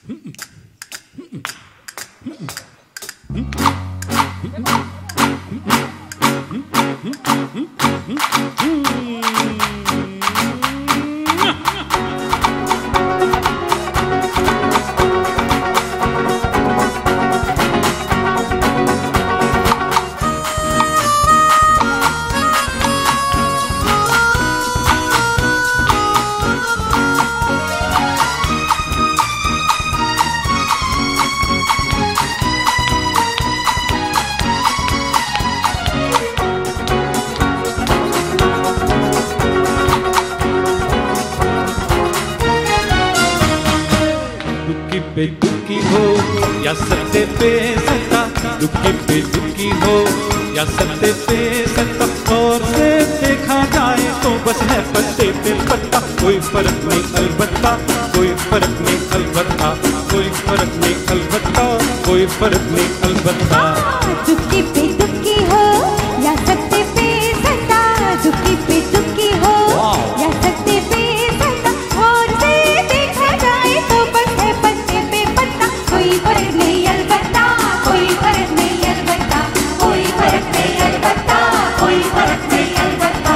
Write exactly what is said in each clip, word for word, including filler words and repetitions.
पे दुखी हो या सत्य पे सत्ता, दुखी पे दुखी हो या सत्य पे सत्ता, और से देखा जाए तो बस है पत्ते पे पत्ता। कोई फर्क नहीं अलबत्ता, कोई फर्क नहीं अलबत्ता, कोई फर्क नहीं अलबत्ता, कोई फर्क नहीं अलबत्ता। दुखी पे दुखी हो या सत्य पे सत्ता, दुखी पे दुखी हो या सत्य पे सत्ता, और से देखा जाए तो बस है पत्ते पे पत्ता। कोई फर्क नहीं अलबत्ता, कोई फर्क नहीं अलबत्ता, कोई फर्क नहीं अलबत्ता, कोई फर्क नहीं अलबत्ता।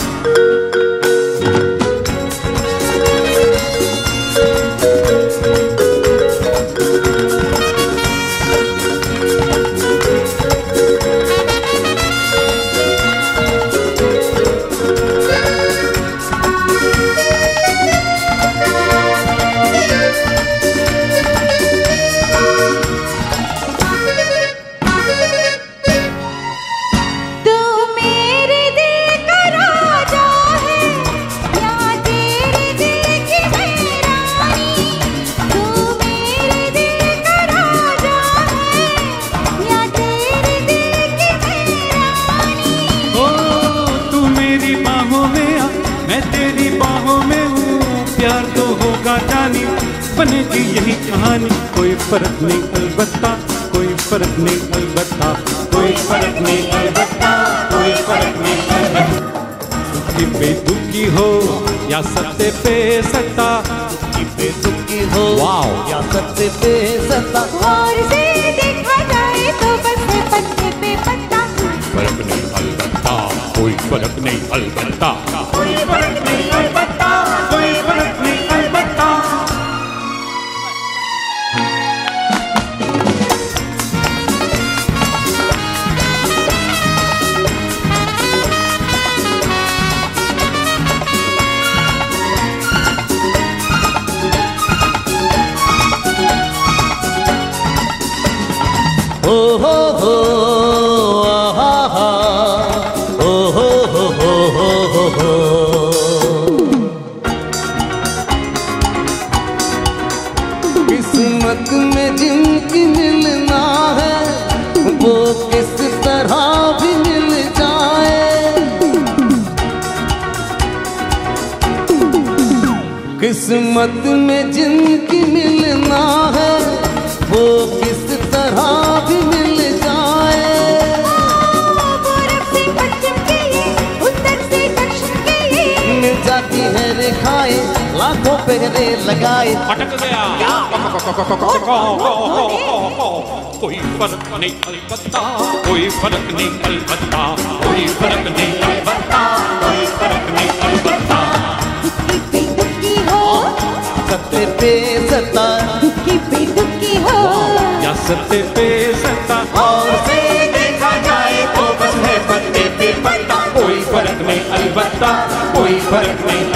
बनेगी यही कहानी। कोई फर्क नहीं अलबत्ता, कोई फर्क नहीं अलबत्ता, कोई फर्क नहीं अलबत्ता, कोई फर्क नहीं अलबत्ता। दुखी पे दुखी हो या सत्य पे सत्ता, दुखी पे दुखी हो या सत्य पे सत्ता, और से देखा जाए तो बस है पत्ते पे पत्ता। फर्क नहीं अलबत्ता, कोई फर्क नहीं अलबत्ता, कोई फर्क नहीं अलबत्ता, कोई फर्क नहीं अलबत्ता। ओ हो हो हा हा ओ हो हो हो हो हो। किस्मत में जिनकी मिलना है वो किस तरह भी मिल जाए, किस्मत में जिनकी मिलना है वो किस तरह भी मिल जाए। पूरब से पश्चिम के लिए, उत्तर से दक्षिण के लिए, मिल जाती है रेखाएं लाखों पहरे लगाए। अटक गया कोई फर्क नहीं अलबत्ता, कोई फर्क नहीं अलबत्ता, कोई फर्क नहीं अलबत्ता, कोई फर्क नहीं अलबत्ता। दुखी पे दुखी हो सत्य पे सत्ता, दुखी पे दुखी हो या सत्य पे सत्ता, और से देखा जाए तो बस है पत्ते पे पत्ता। कोई फर्क नहीं अलबत्ता, कोई फर्क नहीं